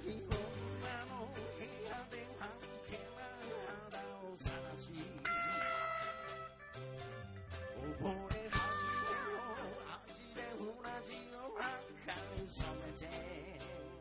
女の部屋ではけな肌を晒し溺れ始めの味でうなじの中に染めて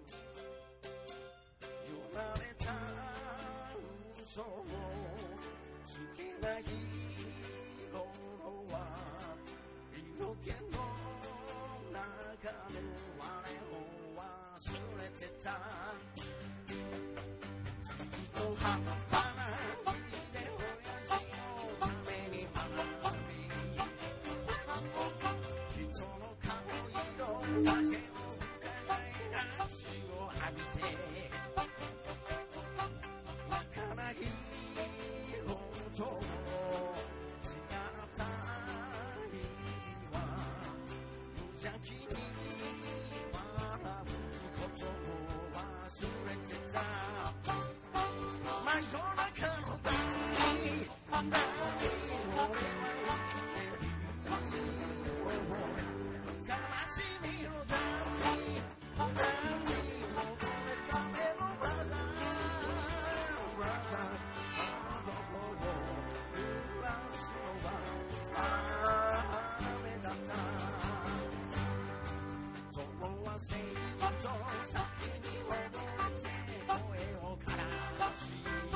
よられた嘘をつけない頃は色気の中で我を忘れてたずっと半端な日で親父のために守り人の顔色だけを伺い足を浴びて泣かないことを誓った日は無邪気に笑うことを忘れてた真夜中のために俺は生きてる悲しみのために何求めためのブラザーどこを濡らすのは雨だった友は誠実と先に戻って声を枯らし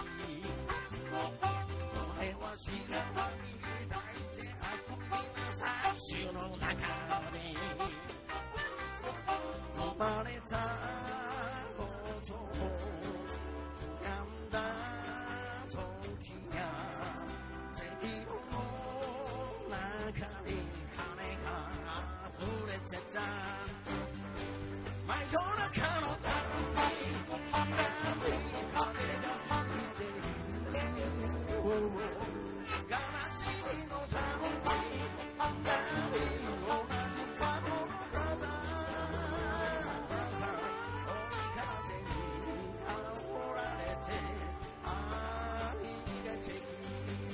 俺は知らない抱いて悪意な殺種の中で生まれたことをやんだ時や赤道の中に金が溢れてた真夜中のために風が吹いている悲しみのために同じ角のブラザー追い風に煽られて逃げてく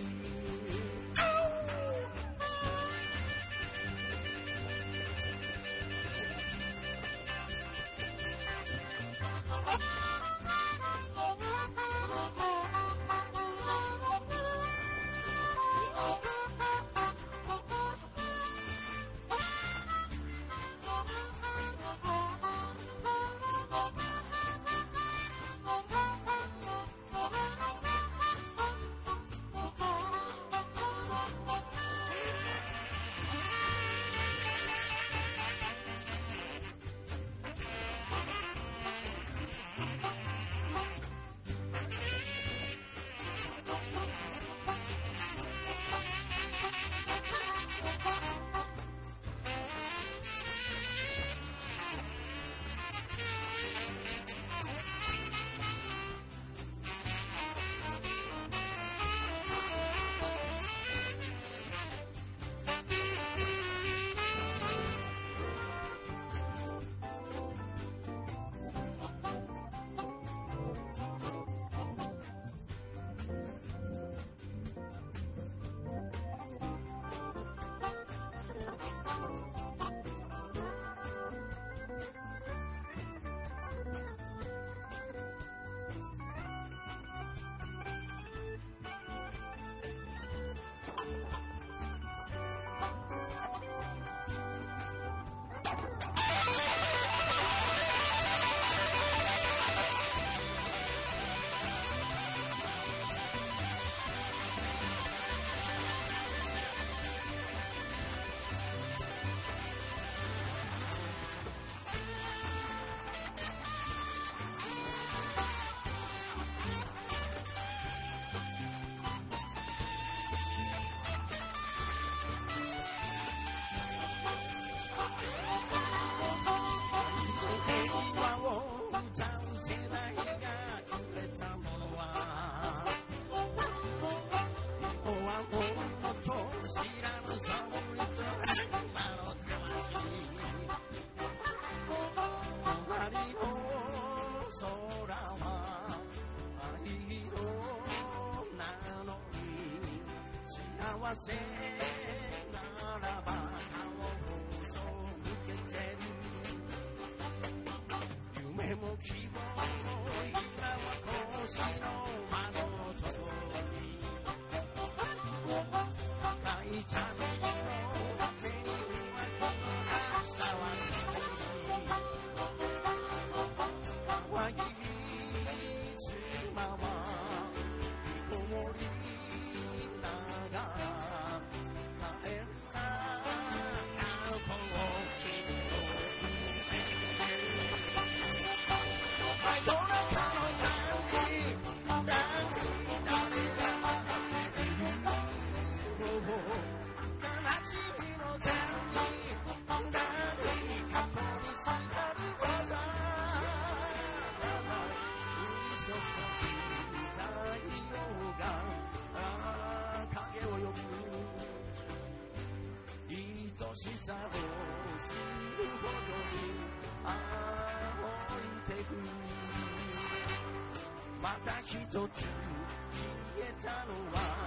幸せならば顔を背けてる夢も希望も腰の間の外に大ちゃんの手には朝はわぎ妻はこもりながら帰ったこの日の夜中の誰が悲しみの前に誰かとにすがる技降り注ぎ太陽が影を呼ぶ愛しさを知るほどに降りてくまた一つ消えたのは